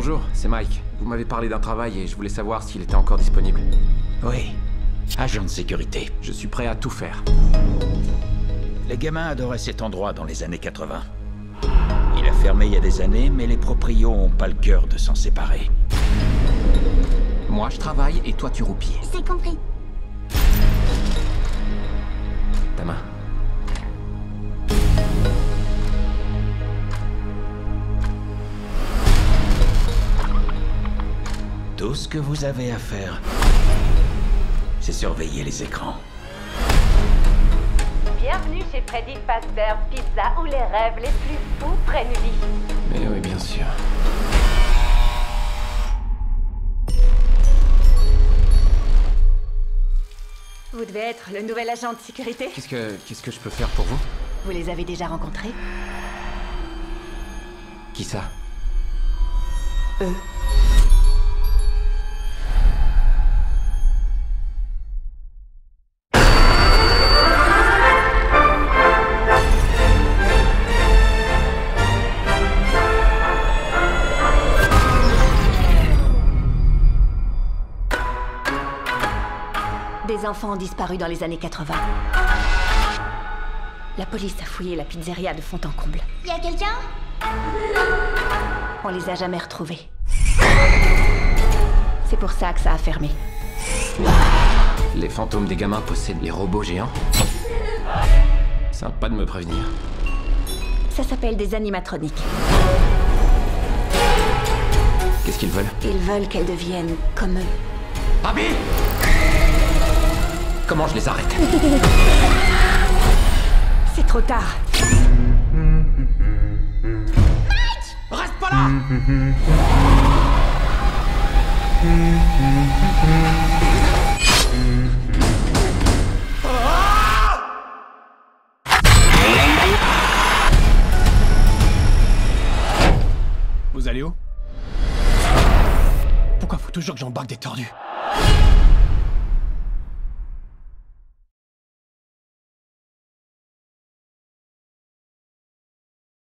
Bonjour, c'est Mike. Vous m'avez parlé d'un travail et je voulais savoir s'il était encore disponible. Oui, agent de sécurité. Je suis prêt à tout faire. Les gamins adoraient cet endroit dans les années 80. Il a fermé il y a des années, mais les proprios ont pas le cœur de s'en séparer. Moi, je travaille et toi, tu roupilles. C'est compris. Ta main. Tout ce que vous avez à faire, c'est surveiller les écrans. Bienvenue chez Freddy Fazbear's Pizza, où les rêves les plus fous prennent vie. Mais oui, bien sûr. Vous devez être le nouvel agent de sécurité. Qu'est-ce que je peux faire pour vous? Vous les avez déjà rencontrés? Qui ça? Eux. Des enfants ont disparu dans les années 80. La police a fouillé la pizzeria de fond en comble. Y a quelqu'un? On les a jamais retrouvés. C'est pour ça que ça a fermé. Les fantômes des gamins possèdent les robots géants? Sympa de me prévenir. Ça s'appelle des animatroniques. Qu'est-ce qu'ils veulent? Ils veulent qu'elles deviennent comme eux. Abby! Comment je les arrête? C'est trop tard. Reste pas là! Vous allez où? Pourquoi faut toujours que j'embarque des tordus?